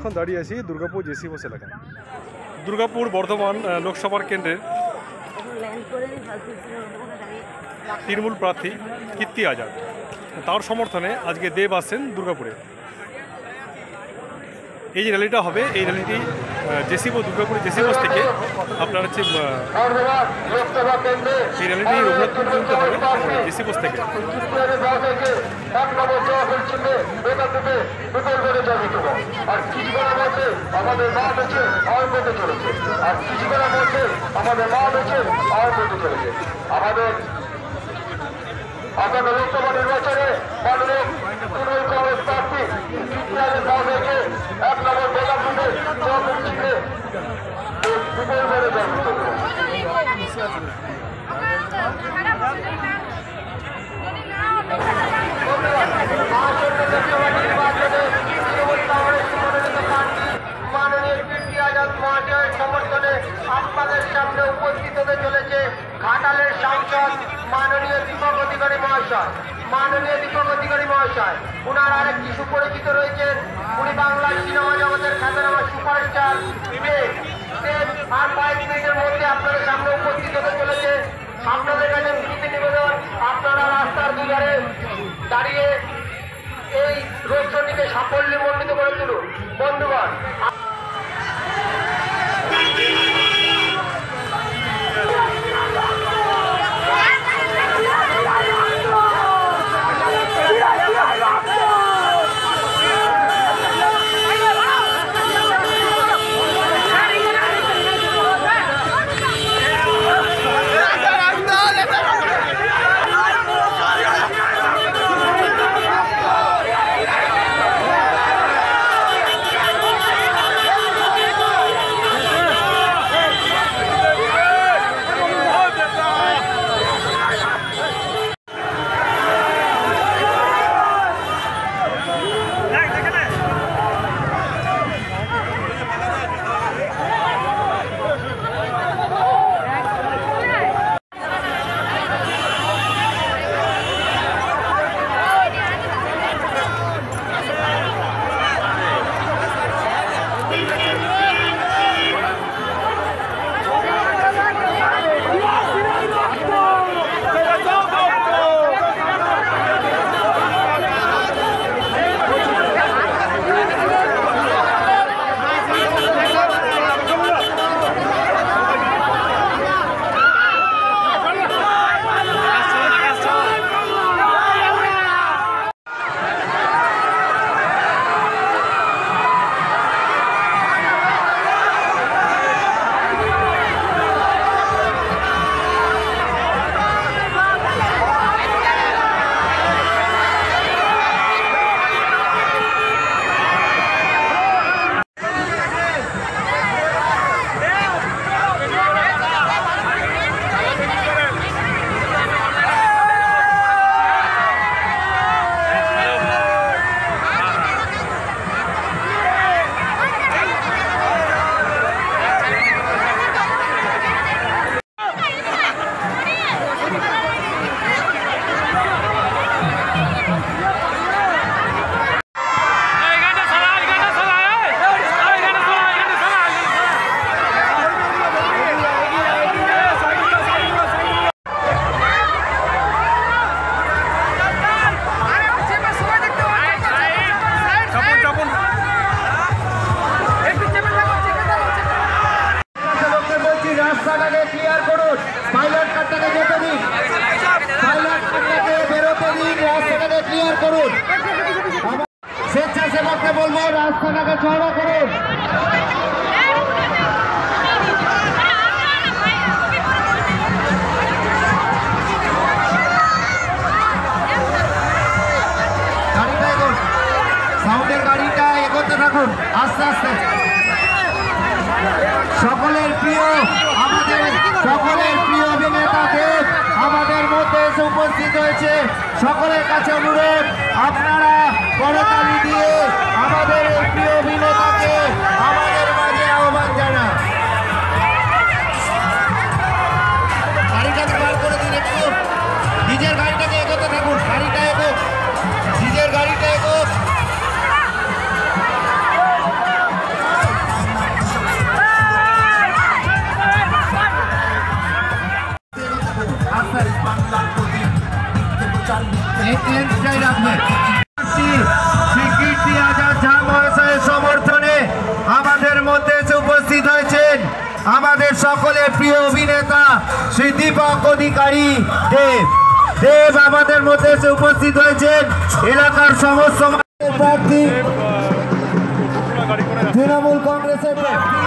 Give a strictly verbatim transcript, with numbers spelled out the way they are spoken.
এখন দাঁড়িয়ে আছি দুর্গাপুর জেসি বস এলাকায়। দুর্গাপুর বর্ধমান লোকসভার কেন্দ্রের তৃণমূল প্রার্থী কীর্তি আজাদ, তার সমর্থনে আজকে দেব আসছেন দুর্গাপুরে। এই যে র্যালিটা হবে, এই র্যালিটি জেসি বস দুর্গাপুরের জেসি বস থেকে আপনার হচ্ছে এই র্যালিটি রঘুনাথপুর পর্যন্ত হবে জেসি বস থেকে। আমাদের মাঠ আছে আর পেতে চলেছে, আর কিছুক্ষণের মধ্যে আমাদের মাঠ আছে আর পেতে চলেছে। আমাদের আগামী লোকসভা নির্বাচনে মাননীয় তৃণমূল কংগ্রেস প্রার্থী থেকে এক নম্বর বেলাপুরে চৌধুরী ছিঁড়ে বিপুল করে জন্মিত। মাননীয় কীর্তি আজাদ মহাশয়ের সমর্থনে আপনাদের সামনে উপস্থিত হতে চলেছে ঘাটালের সাংসদ মাননীয় দীপক অধিকারী মহাশয়। মাননীয় দীপক অধিকারী মহাশয় উনার আরেকটি সুপরিচিত রয়েছেন, উনি বাংলার সিনেমা জগতের খ্যাতনামা সুপারস্টার দেব। দেব আর কয়েক মিনিটের মধ্যে আপনাদের সামনে উপস্থিত হতে চলেছে। আপনাদের কাছে বিনীত নিবেদন, আপনারা রাস্তার দুধারে দাঁড়িয়ে এই রোড শোটিকে সাফল্যমণ্ডিত করে তুলুন। বন্ধুগণ, রাস্তাটাকে ক্লিয়ার করুন, পাইলট কারটাকে যেতে দিন, পাইলট কারটাকে বেরোতে দিন, রাস্তাটাকে ক্লিয়ার করুন। স্বেচ্ছাসেবককে বলবো রাস্তাটাকে চওড়া করুন। গাড়িটা এগোন, সাউন্ডের গাড়িটা এগোতে থাকুন আস্তে আস্তে। সকলের প্রিয় আমাদের সকলের প্রিয় অভিনেতা দেব আমাদের মধ্যে এসে উপস্থিত হয়েছে। সকলের কাছে অনুরোধ, আপনারা করতালি দিয়ে আমাদের এই প্রিয় অভিনেতাকে আমাদের মাঝে আহ্বান জানান। গাড়িটাকে বার করে দিন, একটু নিজের গাড়িটাকে এগোতে থাকুন, গাড়িটা এগো, নিজের গাড়িটা এগো। আমাদের সকলের প্রিয় অভিনেতা শ্রী দীপক অধিকারী দেব দেব আমাদের মধ্যে এসে উপস্থিত হয়েছেন। এলাকার সমস্ত প্রার্থী তৃণমূল কংগ্রেসের প্রার্থী